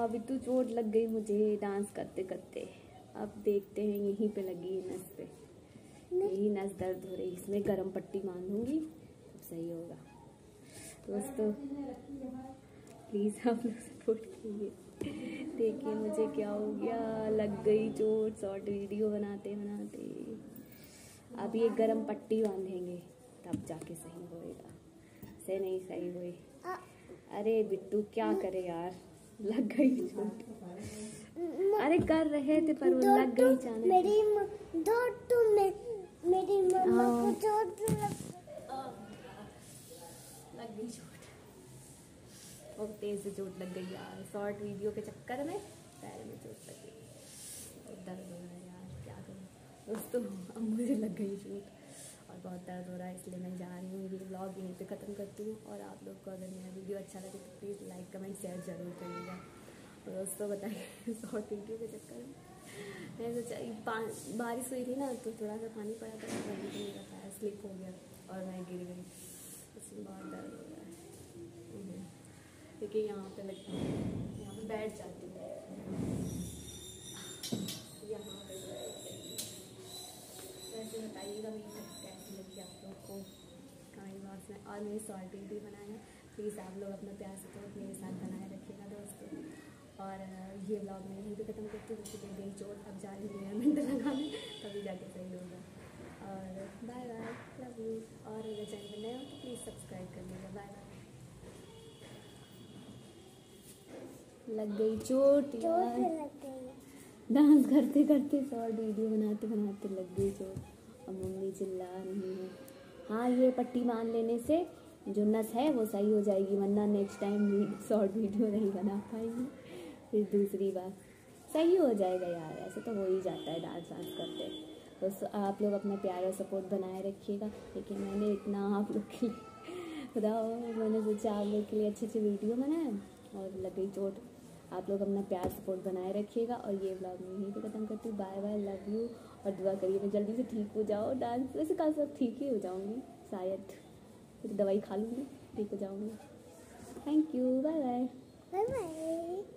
अभी तो चोट लग गई मुझे डांस करते करते। अब देखते हैं, यहीं पे लगी है नस पे, यही नस दर्द हो रही, इसमें गरम पट्टी बांधूंगी तब सही होगा। दोस्तों प्लीज़ आप लोग सपोर्ट कीजिए। देखिए मुझे क्या हो गया, लग गई चोट शॉर्ट वीडियो बनाते बनाते। अब ये गरम पट्टी बांधेंगे तब जाके सही होएगा, से नहीं सही हुई। अरे बिट्टू क्या करे यार, लग गई चोट। अरे कर रहे थे पर वो लग गई अचानक। मेरी मम्मा को चोट लग गई, चोट बहुत तेज से चोट लग गई यार, शॉर्ट वीडियो के चक्कर में पैर में चोट लग गई, बहुत दर्द हो रहा है यार, क्या करूँ दोस्तों। अब मुझे लग गई चोट और बहुत दर्द हो रहा है, इसलिए मैं जा रही हूँ। ये व्लॉग यहीं पे ख़त्म करती हूँ और आप लोग को अगर मेरा वीडियो अच्छा लगे तो प्लीज़ लाइक कमेंट शेयर ज़रूर करिएगा। और दोस्तों बताइए शॉर्ट वीडियो के चक्कर में मैं सोचा, बारिश हुई थी ना तो थोड़ा सा पानी पड़ा था, वहीं पे मेरा पैर स्लिप हो गया और मैं गिर गई, इसमें बहुत दर्द हो रहा है। देखिए यहाँ पे लगता है, यहाँ पे बैठ जाती हूँ, यहाँ पे वैसे बताइएगा मेरी कैसी लगी आप लोग को कमेंट बॉक्स में। और मेरी शॉर्ट वीडियो बनाना प्लीज़ आप लोग अपना प्यार सपोर्ट मेरे साथ बनाए रखिएगा दोस्तों। और ये व्लॉग मैं यहीं पे ख़त्म करती हूँ, क्योंकि गई चोट, अब जा रही हूँ 2 मिनट लगाने तभी जाके सही होगा। और बाय बाय, लव यू। और अगर चैनल पर नए हो तो प्लीज़ सब्सक्राइब कर लीजिएगा। Bye bye. लग गई चोट यार, डांस करते करते शॉर्ट वीडियो बनाते बनाते लग गई चोट और मम्मी चिल्ला रही है। हाँ ये पट्टी बांध लेने से जो नस है वो सही हो जाएगी, वरना नेक्स्ट टाइम शॉर्ट वीडियो नहीं बना पाएंगे, फिर दूसरी बार सही हो जाएगा यार, ऐसे तो हो ही जाता है डांस वांस करते। दोस्तों आप लोग अपना प्यार और सपोर्ट बनाए रखिएगा। देखिए मैंने इतना आप लोग के लिए खुदा, मैंने सोचा आप लोग के लिए अच्छी अच्छी वीडियो बनाए और लग गई चोट। आप लोग अपना प्यार सपोर्ट बनाए रखिएगा और ये व्लॉग मैं यहीं पे ख़त्म करती हूँ। Bye bye, love you. और दुआ करिए मैं जल्दी से ठीक हो जाओ, डांस वैसे कल सब ठीक ही हो जाऊँगी शायद, फिर दवाई खा लूँगी ठीक हो जाऊँगी। Thank you, bye bye. Bye bye.